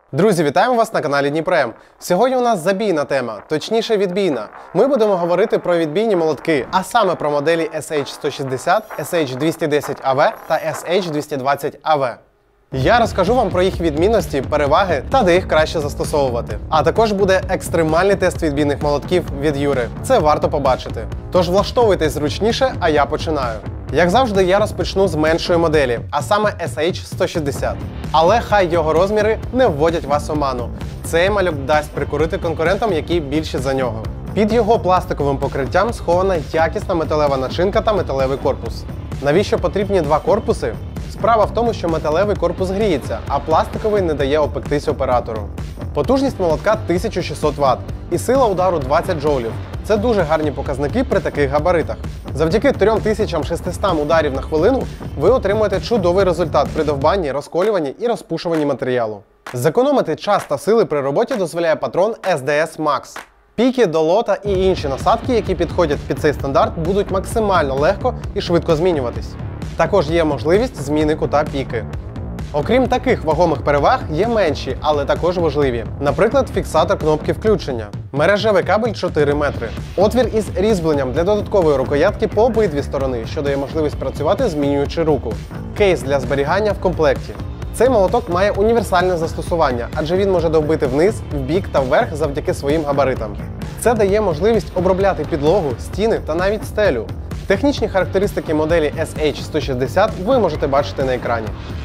Друзі, вітаємо вас на каналі Дніпрем. Сьогодні у нас забійна тема, точніше відбійна. Ми будемо говорити про відбійні молотки, а саме про моделі SH160, SH210AV та SH220AV. Я розкажу вам про їх відмінності, переваги та де їх краще застосовувати. А також буде екстремальний тест відбійних молотків від Юри. Це варто побачити. Тож влаштовуйтесь зручніше, а я починаю. Як завжди, я розпочну з меншої моделі, а саме SH160. Але хай його розміри не вводять вас в оману. Цей малюк дасть прикурити конкурентам, які більші за нього. Під його пластиковим покриттям схована якісна металева начинка та металевий корпус. Навіщо потрібні два корпуси? Справа в тому, що металевий корпус гріється, а пластиковий не дає опектись оператору. Потужність молотка 1600 Вт і сила удару 20 джоулів. Це дуже гарні показники при таких габаритах. Завдяки 3600 ударів на хвилину ви отримуєте чудовий результат при довбанні, розколюванні і розпушуванні матеріалу. Зекономити час та сили при роботі дозволяє патрон SDS Max. Піки, долота і інші насадки, які підходять під цей стандарт, будуть максимально легко і швидко змінюватись. Також є можливість зміни кута піки. Окрім таких вагомих переваг, є менші, але також важливі. Наприклад, фіксатор кнопки включення, мережевий кабель 4 метри, отвір із різьбленням для додаткової рукоятки по обидві сторони, що дає можливість працювати, змінюючи руку, кейс для зберігання в комплекті. Цей молоток має універсальне застосування, адже він може довбити вниз, вбік та вверх завдяки своїм габаритам. Це дає можливість обробляти підлогу, стіни та навіть стелю. Технічні характеристики моделі SH160 ви можете бачити на екрані.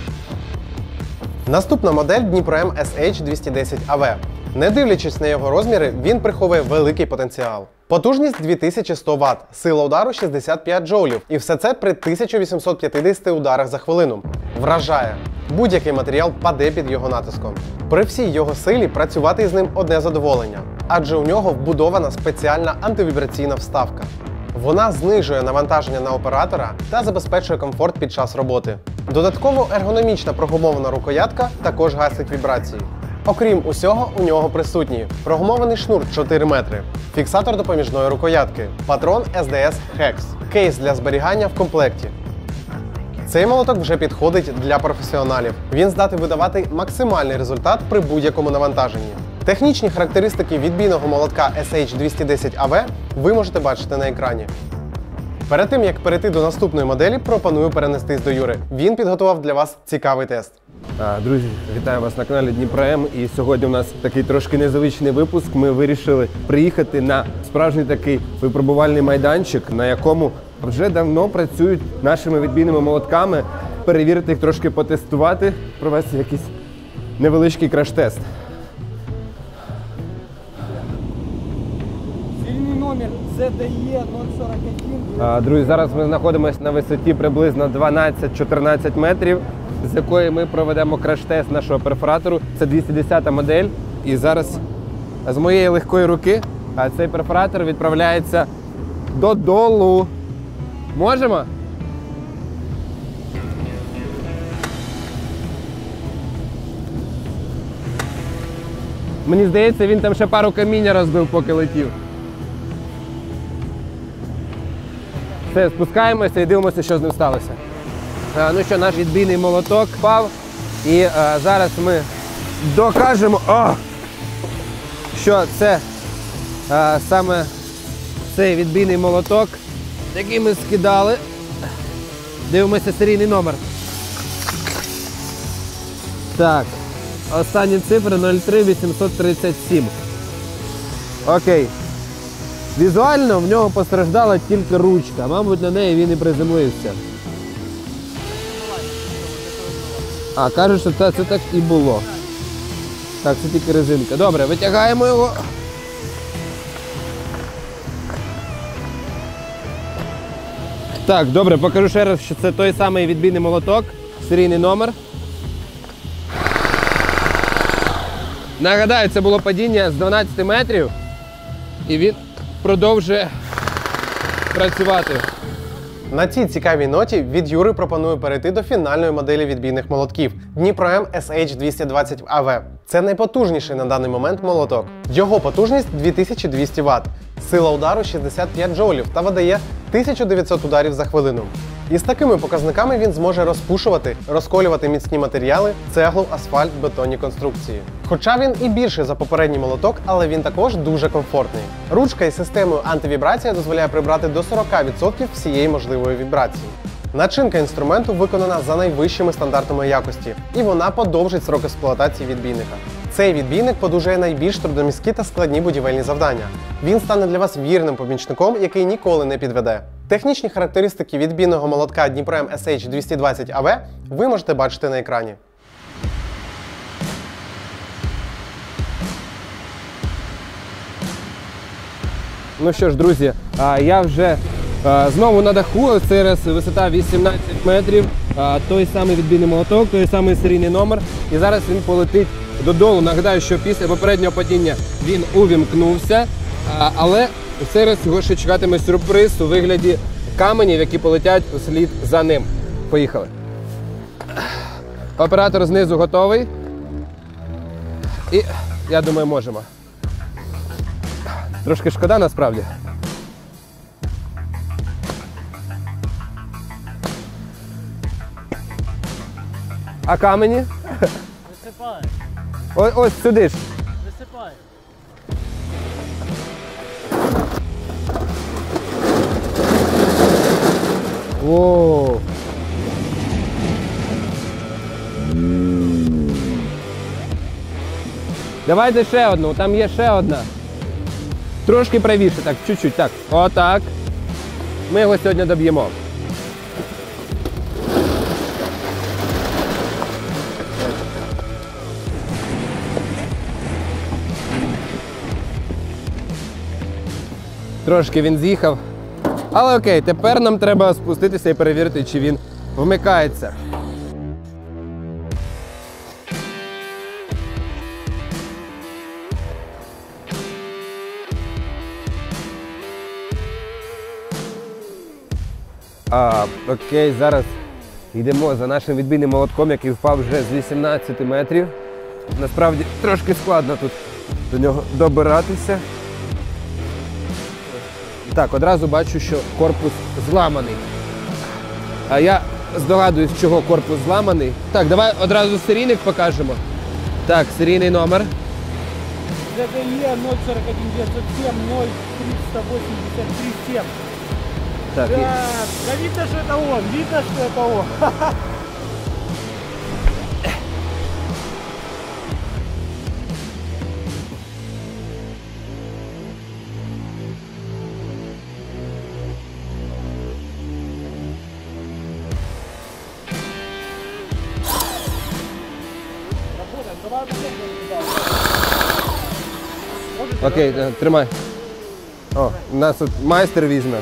Наступна модель Дніпрем SH210AV. Не дивлячись на його розміри, він приховує великий потенціал. Потужність 2100 Вт, сила удару 65 джоулів. І все це при 1850 ударах за хвилину. Вражає! Будь-який матеріал паде під його натиском. При всій його силі працювати із ним одне задоволення, адже у нього вбудована спеціальна антивібраційна вставка. Вона знижує навантаження на оператора та забезпечує комфорт під час роботи. Додатково ергономічна прогумована рукоятка також гасить вібрації. Окрім усього, у нього присутні прогумований шнур 4 метри, фіксатор допоміжної рукоятки, патрон SDS Hex, кейс для зберігання в комплекті. Цей молоток вже підходить для професіоналів. Він здатний видавати максимальний результат при будь-якому навантаженні. Технічні характеристики відбійного молотка SH210AV ви можете бачити на екрані. Перед тим, як перейти до наступної моделі, пропоную перенестись до Юри. Він підготував для вас цікавий тест. Друзі, вітаю вас на каналі Дніпрем. І сьогодні у нас такий трошки незвичний випуск. Ми вирішили приїхати на справжній такий випробувальний майданчик, на якому вже давно працюють нашими відбійними молотками. Перевірити їх, трошки потестувати, провести якийсь невеличкий краш-тест. Номер ZDE 041. Друзі, зараз ми знаходимося на висоті приблизно 12-14 метрів, з якої ми проведемо краш-тест нашого перфоратору. Це 210 модель. І зараз з моєї легкої руки цей перфоратор відправляється додолу. Можемо? Мені здається, він там ще пару каміння розбив, поки летів. Все, спускаємося і дивимося, що з ним сталося. Ну що, наш відбійний молоток впав. І зараз ми докажемо, що це саме цей відбійний молоток, який ми скидали. Дивимося серійний номер. Так, останні цифри 03837. Окей. Візуально в нього постраждала тільки ручка, мабуть, на неї він і приземлився. Кажуть, що це так і було. Так, це тільки резинка. Добре, витягаємо його. Так, добре, покажу ще раз, що це той самий відбійний молоток, серійний номер. Нагадаю, це було падіння з 12 метрів, і він продовжує працювати. На цій цікавій ноті від Юри пропоную перейти до фінальної моделі відбійних молотків Дніпрем SH220AV. Це найпотужніший на даний момент молоток. Його потужність 2200 Вт, сила удару 65 джоулів та видає 1900 ударів за хвилину. І з такими показниками він зможе розпушувати, розколювати міцні матеріали, цеглу, асфальт, бетонні конструкції. Хоча він і більший за попередній молоток, але він також дуже комфортний. Ручка із системою антивібрація дозволяє прибрати до 40% всієї можливої вібрації. Начинка інструменту виконана за найвищими стандартами якості, і вона подовжить срок експлуатації відбійника. Цей відбійник подужає найбільш трудомісткі та складні будівельні завдання. Він стане для вас вірним помічником, який ніколи не підведе. Технічні характеристики відбійного молотка Дніпро-М SH220AV ви можете бачити на екрані. Ну що ж, друзі, я вже знову на даху, цей раз висота 18 метрів, той самий відбійний молоток, той самий серійний номер. І зараз він полетить додолу. Нагадаю, що після попереднього падіння він увімкнувся, але в цей раз його ще чекатиме сюрприз у вигляді каменів, які полетять услід за ним. Поїхали. Оператор знизу готовий. І я думаю, можемо. Трошки шкода насправді. А камені? Висипай, Ось сюди ж. висипай. О. Давайте ще одну, там є ще одна. Трошки правіше, так, чуть-чуть, так. Отак. Ми його сьогодні доб'ємо. Трошки він з'їхав. Але окей, тепер нам треба спуститися і перевірити, чи він вмикається. Окей, зараз йдемо за нашим відбійним молотком, який впав вже з 18 метрів. Насправді трошки складно тут до нього добиратися. Так, одразу бачу, що корпус зламаний. А я здогадуюсь, чого корпус зламаний. Так, давай одразу серійник покажемо. Так, серійний номер. ЗДЕ 041907 03837. Так, Да, да видно, что это он, видно, что это он. Работаем, давай окей, тримай. О, у нас тут майстер візьме.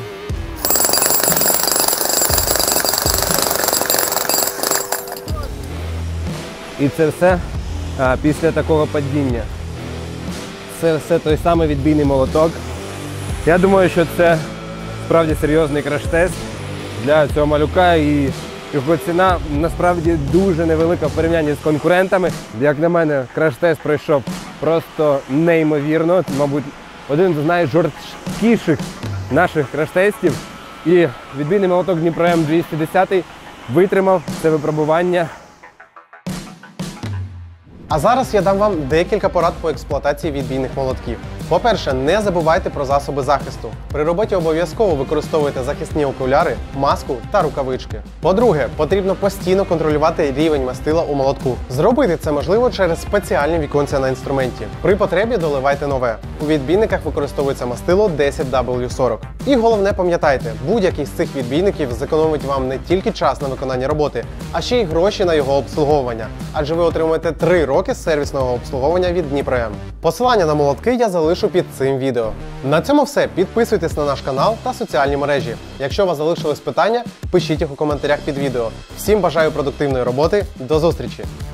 І це все після такого падіння. Це все той самий відбійний молоток. Я думаю, що це справді серйозний краш-тест для цього малюка, і його ціна насправді дуже невелика в порівнянні з конкурентами. Як на мене, краш-тест пройшов просто неймовірно. Це, мабуть, один з найжорсткіших наших краш-тестів. І відбійний молоток Дніпро-М 210 витримав це випробування. А зараз я дам вам декілька порад по експлуатації відбійних молотків. По-перше, не забувайте про засоби захисту. При роботі обов'язково використовуйте захисні окуляри, маску та рукавички. По-друге, потрібно постійно контролювати рівень мастила у молотку. Зробити це можливо через спеціальні віконця на інструменті. При потребі доливайте нове. У відбійниках використовується мастило 10W40. І головне пам'ятайте, будь-який з цих відбійників зекономить вам не тільки час на виконання роботи, а ще й гроші на його обслуговування. Адже ви отримуєте 3 роки сервісного обслуговування від Дніпро-М. Посилання на молотки я залишу під цим відео. На цьому все. Підписуйтесь на наш канал та соціальні мережі. Якщо у вас залишились питання, пишіть їх у коментарях під відео. Всім бажаю продуктивної роботи. До зустрічі!